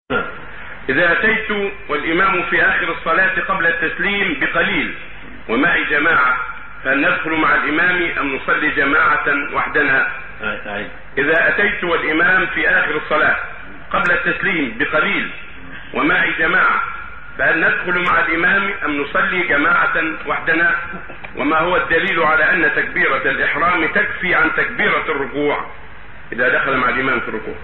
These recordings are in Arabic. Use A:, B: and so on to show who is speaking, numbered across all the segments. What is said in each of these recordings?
A: إذا أتيت والإمام في آخر الصلاة قبل التسليم بقليل ومعي جماعة، فهل ندخل مع الإمام أم نصلي جماعة وحدنا؟ إذا أتيت والإمام في آخر الصلاة قبل التسليم بقليل ومعي جماعة، فهل ندخل مع الإمام أم نصلي جماعة وحدنا؟ وما هو الدليل على أن تكبيرة الإحرام تكفي عن تكبيرة الركوع إذا دخل مع الإمام في الركوع؟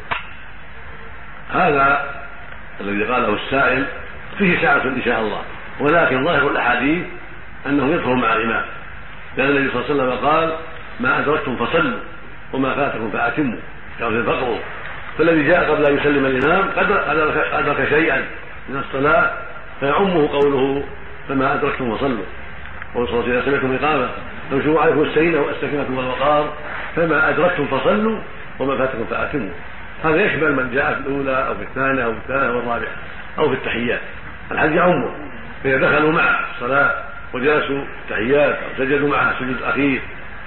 B: هذا الذي قاله السائل فيه سعة إن شاء الله، ولكن ظاهر الأحاديث أنه يدخل مع الإمام، لأن النبي صلى الله عليه وسلم قال: ما أدركتم فصلوا وما فاتكم فأتموا، يعني فقروا. فالذي جاء قبل أن يسلم الإمام قد أدرك شيئا من الصلاة فيعمه قوله: فما أدركتم فصلوا. قول صلى الله عليه وسلم: إذا سمعتم إقامة فامشوا عليكم السكينة والوقار، فما أدركتم فصلوا وما فاتكم فأتموا. هذا يشمل من جاء في الأولى أو في الثانية أو في الثالثة أو الرابعة أو في التحيات، الحج يعمه. فإذا دخلوا معه الصلاة وجلسوا التحيات أو سجدوا معه سجود أخير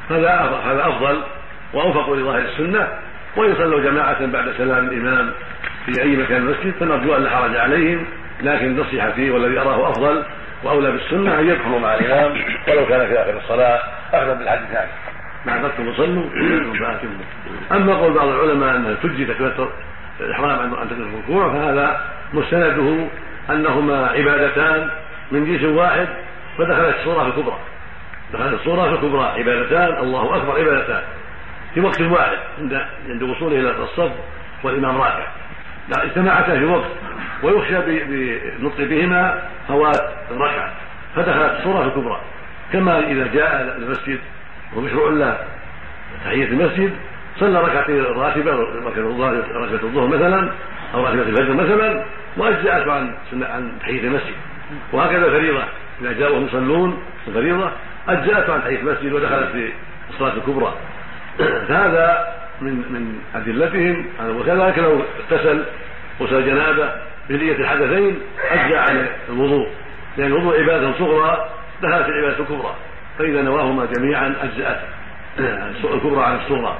B: هذا أفضل وأوفق لظاهر السنة، ويصلوا جماعة بعد سلام الإمام في أي مكان المسجد، فنرجو أن لا حرج عليهم. لكن النصيحة فيه والذي أراه أفضل وأولى بالسنة أن يدخلوا مع الإمام ولو كان في آخر الصلاة أخذا بالحديث الثاني: ما أدركتم فصلوا فأتموا. أما قول بعض العلماء أنها تجزي تكبيرة الإحرام عن تكبيرة الركوع، فهذا مستنده أنهما عبادتان من جنس واحد، فدخلت الصورة في الكبرى. دخلت الصورة في الكبرى عبادتان، الله أكبر عبادتان في وقت واحد عند وصوله إلى الصف والإمام راكع، لا اجتمعتا في وقت، ويخشى بالنطق بهما فوات الركعة، فدخلت الصورة في الكبرى. كما إذا جاء المسجد ومشروع له تحية المسجد صلى ركعتين راتبة، ركعة الظهر مثلا أو ركعة الفجر مثلا، وأجزأته عن تحية المسجد. وهكذا الفريضة إذا جاءوا يصلون الفريضة أجزأته عن تحية المسجد ودخلت في الصلاة الكبرى. فهذا من أدلتهم. وكذلك لو اغتسل غسل جنابة بنية الحدثين أجزأ عن الوضوء، لأن الوضوء عبادة صغرى دخلت في العبادة الكبرى، فإذا نواهما جميعا أجزأت الكبرى عن الصغرى.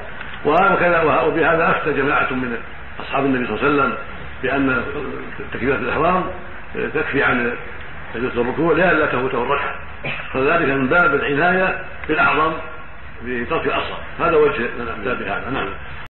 B: وبهذا أفتى جماعة من أصحاب النبي صلى الله عليه وسلم بأن تكبيرة الإحرام تكفي عن تكبيرة الركوع لئلا تفوته الركعة، فذلك من باب العناية بالأعظم بترك الأصغر. هذا وجه من أفتى بهذا. نعم.